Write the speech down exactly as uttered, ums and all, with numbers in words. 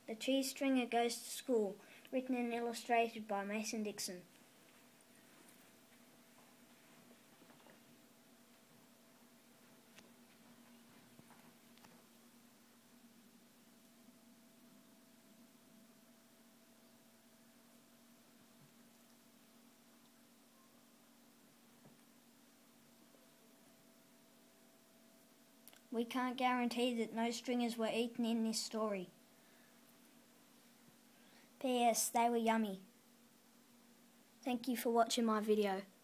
The Cheese Stringer Goes to School, written and illustrated by Mason Dixon. We can't guarantee that no stringers were eaten in this story. P S They were yummy. Thank you for watching my video.